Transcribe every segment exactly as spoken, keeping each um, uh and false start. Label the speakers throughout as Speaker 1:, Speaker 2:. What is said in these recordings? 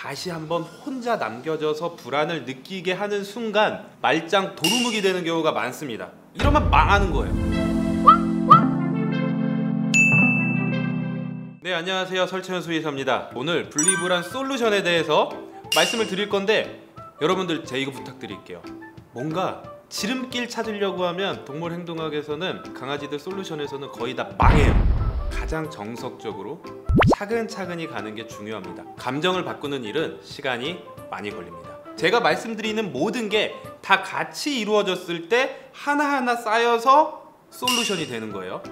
Speaker 1: 다시 한번 혼자 남겨져서 불안을 느끼게 하는 순간 말짱 도루묵이 되는 경우가 많습니다. 이러면 망하는 거예요. 네, 안녕하세요. 설채현 수의사입니다. 오늘 분리불안 솔루션에 대해서 말씀을 드릴 건데 여러분들 제 이거 부탁드릴게요. 뭔가 지름길 찾으려고 하면 동물행동학에서는 강아지들 솔루션에서는 거의 다 망해요. 가장 정석적으로 차근차근히 가는 게 중요합니다. 감정을 바꾸는 일은 시간이 많이 걸립니다. 제가 말씀드리는 모든 게 다 같이 이루어졌을 때 하나하나 쌓여서 솔루션이 되는 거예요.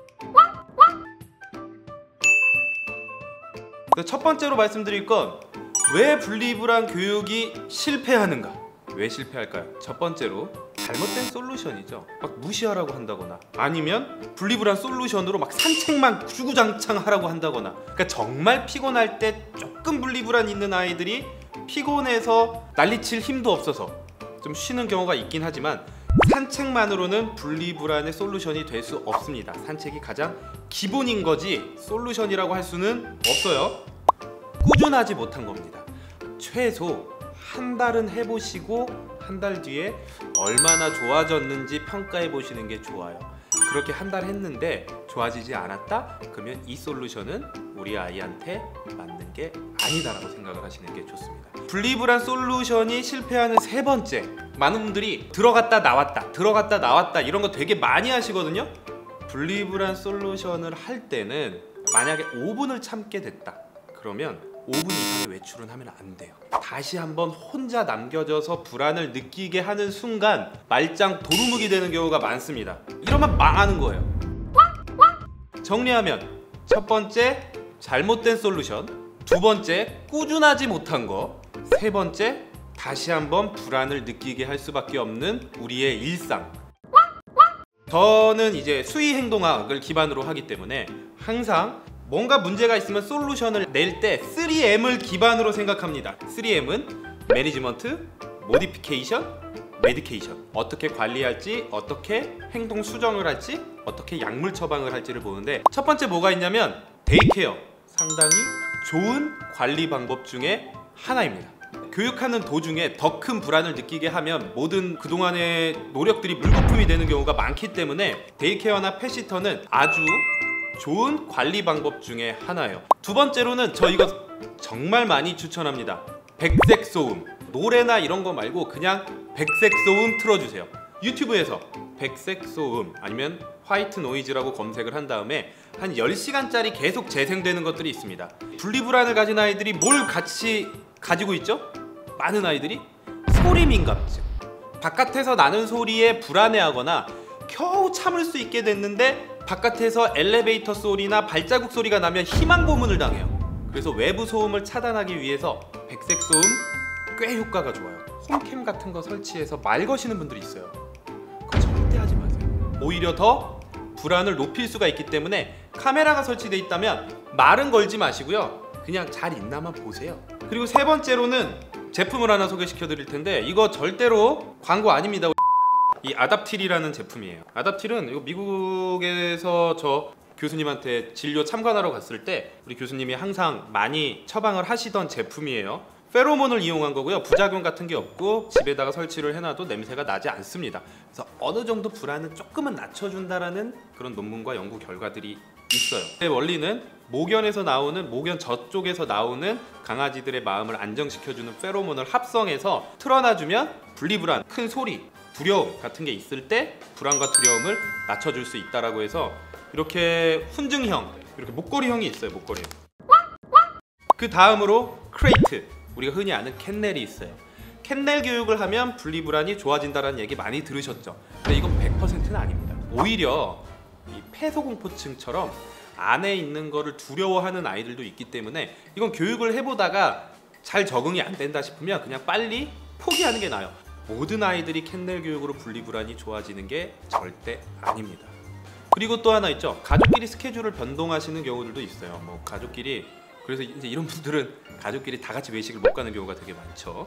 Speaker 1: 첫 번째로 말씀드릴 건 왜 분리불안 교육이 실패하는가? 왜 실패할까요? 첫 번째로 잘못된 솔루션이죠. 막 무시하라고 한다거나 아니면 분리불안 솔루션으로 막 산책만 주구장창 하라고 한다거나, 그러니까 정말 피곤할 때 조금 분리불안 있는 아이들이 피곤해서 난리칠 힘도 없어서 좀 쉬는 경우가 있긴 하지만 산책만으로는 분리불안의 솔루션이 될 수 없습니다. 산책이 가장 기본인 거지 솔루션이라고 할 수는 없어요. 꾸준하지 못한 겁니다. 최소 한 달은 해보시고 한 달 뒤에 얼마나 좋아졌는지 평가해 보시는 게 좋아요. 그렇게 한 달 했는데 좋아지지 않았다? 그러면 이 솔루션은 우리 아이한테 맞는 게 아니다라고 생각을 하시는 게 좋습니다. 분리불안 솔루션이 실패하는 세 번째, 많은 분들이 들어갔다 나왔다 들어갔다 나왔다 이런 거 되게 많이 하시거든요. 분리불안 솔루션을 할 때는 만약에 오 분을 참게 됐다 그러면 오 분 이상의 외출은 하면 안 돼요. 다시 한번 혼자 남겨져서 불안을 느끼게 하는 순간 말짱 도루묵이 되는 경우가 많습니다. 이러면 망하는 거예요. 정리하면 첫 번째, 잘못된 솔루션. 두 번째, 꾸준하지 못한 거. 세 번째, 다시 한번 불안을 느끼게 할 수밖에 없는 우리의 일상. 저는 이제 수의행동학을 기반으로 하기 때문에 항상 뭔가 문제가 있으면 솔루션을 낼 때 쓰리 엠을 기반으로 생각합니다. 쓰리 엠은 매니지먼트, 모디피케이션, 메디케이션. 어떻게 관리할지, 어떻게 행동 수정을 할지, 어떻게 약물 처방을 할지를 보는데 첫 번째 뭐가 있냐면 데이케어. 상당히 좋은 관리 방법 중에 하나입니다. 교육하는 도중에 더 큰 불안을 느끼게 하면 모든 그동안의 노력들이 물거품이 되는 경우가 많기 때문에 데이케어나 펫시터는 아주 좋은 관리 방법 중에 하나예요. 두 번째로는 저 이거 정말 많이 추천합니다. 백색 소음. 노래나 이런 거 말고 그냥 백색 소음 틀어주세요. 유튜브에서 백색 소음 아니면 화이트 노이즈라고 검색을 한 다음에 한 열 시간짜리 계속 재생되는 것들이 있습니다. 분리불안을 가진 아이들이 뭘 같이 가지고 있죠? 많은 아이들이 소리 민감증. 바깥에서 나는 소리에 불안해하거나 겨우 참을 수 있게 됐는데 바깥에서 엘리베이터 소리나 발자국 소리가 나면 희망 고문을 당해요. 그래서 외부 소음을 차단하기 위해서 백색 소음 꽤 효과가 좋아요. 홈캠 같은 거 설치해서 말 거시는 분들이 있어요. 그거 절대 하지 마세요. 오히려 더 불안을 높일 수가 있기 때문에 카메라가 설치되어 있다면 말은 걸지 마시고요. 그냥 잘 있나만 보세요. 그리고 세 번째로는 제품을 하나 소개시켜 드릴 텐데 이거 절대로 광고 아닙니다. 이 아답틸이라는 제품이에요. 아답틸은 이거 미국에서 저 교수님한테 진료 참관하러 갔을 때 우리 교수님이 항상 많이 처방을 하시던 제품이에요. 페로몬을 이용한 거고요. 부작용 같은 게 없고 집에다가 설치를 해놔도 냄새가 나지 않습니다. 그래서 어느 정도 불안은 조금은 낮춰준다라는 그런 논문과 연구 결과들이 있어요. 원리는 모견에서 나오는 모견 저쪽에서 나오는 강아지들의 마음을 안정시켜주는 페로몬을 합성해서 틀어놔주면 분리불안, 큰 소리, 두려움 같은 게 있을 때 불안과 두려움을 낮춰줄 수 있다라고 해서 이렇게 훈증형, 이렇게 목걸이형이 있어요. 목걸이형. 그 다음으로 크레이트, 우리가 흔히 아는 캔넬이 있어요. 캔넬 교육을 하면 분리불안이 좋아진다는 얘기 많이 들으셨죠? 근데 이건 백 퍼센트는 아닙니다. 오히려 이 폐소공포증처럼 안에 있는 거를 두려워하는 아이들도 있기 때문에 이건 교육을 해보다가 잘 적응이 안 된다 싶으면 그냥 빨리 포기하는 게 나아요. 모든 아이들이 캔넬 교육으로 분리불안이 좋아지는 게 절대 아닙니다. 그리고 또 하나 있죠. 가족끼리 스케줄을 변동하시는 경우들도 있어요. 뭐 가족끼리, 그래서 이제 이런 분들은 가족끼리 다 같이 외식을 못 가는 경우가 되게 많죠.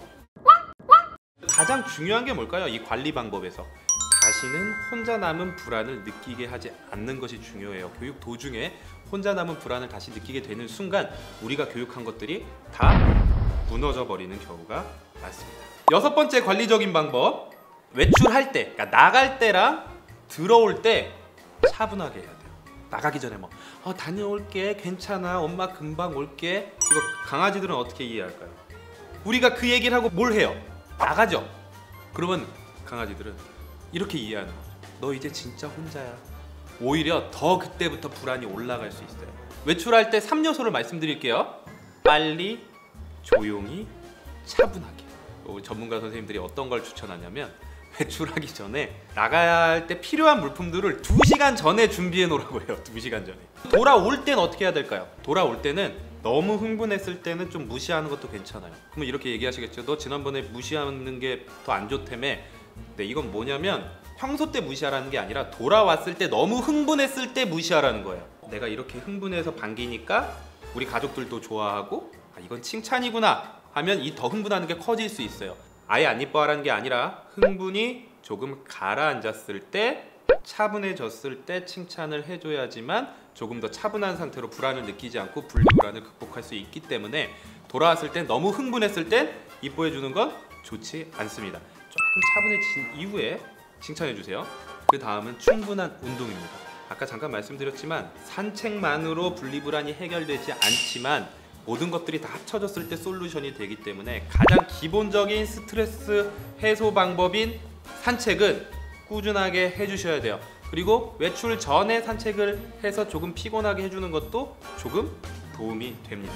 Speaker 1: 가장 중요한 게 뭘까요? 이 관리 방법에서 다시는 혼자 남은 불안을 느끼게 하지 않는 것이 중요해요. 교육 도중에 혼자 남은 불안을 다시 느끼게 되는 순간 우리가 교육한 것들이 다 무너져 버리는 경우가 많습니다. 여섯 번째 관리적인 방법, 외출할 때, 그러니까 나갈 때랑 들어올 때 차분하게 해야 돼요. 나가기 전에 뭐 어, 다녀올게, 괜찮아, 엄마 금방 올게. 이거 강아지들은 어떻게 이해할까요? 우리가 그 얘기를 하고 뭘 해요? 나가죠. 그러면 강아지들은 이렇게 이해하는 거죠. 너 이제 진짜 혼자야. 오히려 더 그때부터 불안이 올라갈 수 있어요. 외출할 때 삼 요소를 말씀드릴게요. 빨리, 조용히, 차분하게. 어, 전문가 선생님들이 어떤 걸 추천하냐면 외출하기 전에 나가야 할 때 필요한 물품들을 두 시간 전에 준비해 놓으라고 해요. 두 시간 전에. 돌아올 때는 어떻게 해야 될까요? 돌아올 때는 너무 흥분했을 때는 좀 무시하는 것도 괜찮아요. 그러면 이렇게 얘기하시겠죠. 너 지난번에 무시하는 게 더 안 좋다며. 네, 이건 뭐냐면 평소 때 무시하라는 게 아니라 돌아왔을 때 너무 흥분했을 때 무시하라는 거예요. 내가 이렇게 흥분해서 반기니까 우리 가족들도 좋아하고 아, 이건 칭찬이구나 하면 이 더 흥분하는 게 커질 수 있어요. 아예 안 이뻐하라는 게 아니라 흥분이 조금 가라앉았을 때, 차분해졌을 때 칭찬을 해줘야지만 조금 더 차분한 상태로 불안을 느끼지 않고 분리불안을 극복할 수 있기 때문에 돌아왔을 때 너무 흥분했을 땐 이뻐해주는 건 좋지 않습니다. 조금 차분해진 이후에 칭찬해주세요. 그 다음은 충분한 운동입니다. 아까 잠깐 말씀드렸지만 산책만으로 분리불안이 해결되지 않지만 모든 것들이 다 합쳐졌을 때 솔루션이 되기 때문에 가장 기본적인 스트레스 해소 방법인 산책은 꾸준하게 해주셔야 돼요. 그리고 외출 전에 산책을 해서 조금 피곤하게 해주는 것도 조금 도움이 됩니다.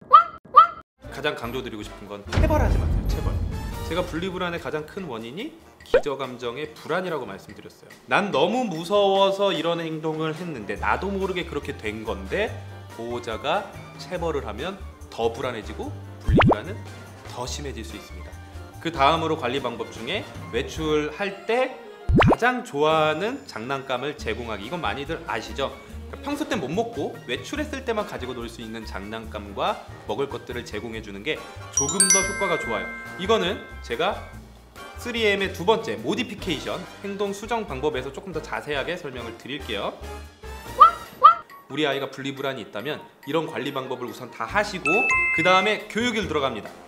Speaker 1: 가장 강조드리고 싶은 건 체벌하지 마세요. 체벌. 제가 분리불안의 가장 큰 원인이 기저감정의 불안이라고 말씀드렸어요. 난 너무 무서워서 이런 행동을 했는데 나도 모르게 그렇게 된 건데 보호자가 체벌을 하면 더 불안해지고 분리불안은 더 심해질 수 있습니다. 그 다음으로 관리 방법 중에 외출할 때 가장 좋아하는 장난감을 제공하기. 이건 많이들 아시죠? 평소 때 못 먹고 외출했을 때만 가지고 놀 수 있는 장난감과 먹을 것들을 제공해 주는 게 조금 더 효과가 좋아요. 이거는 제가 쓰리엠의 두 번째 모디피케이션 행동 수정 방법에서 조금 더 자세하게 설명을 드릴게요. 우리 아이가 분리불안이 있다면 이런 관리 방법을 우선 다 하시고 그 다음에 교육을 들어갑니다.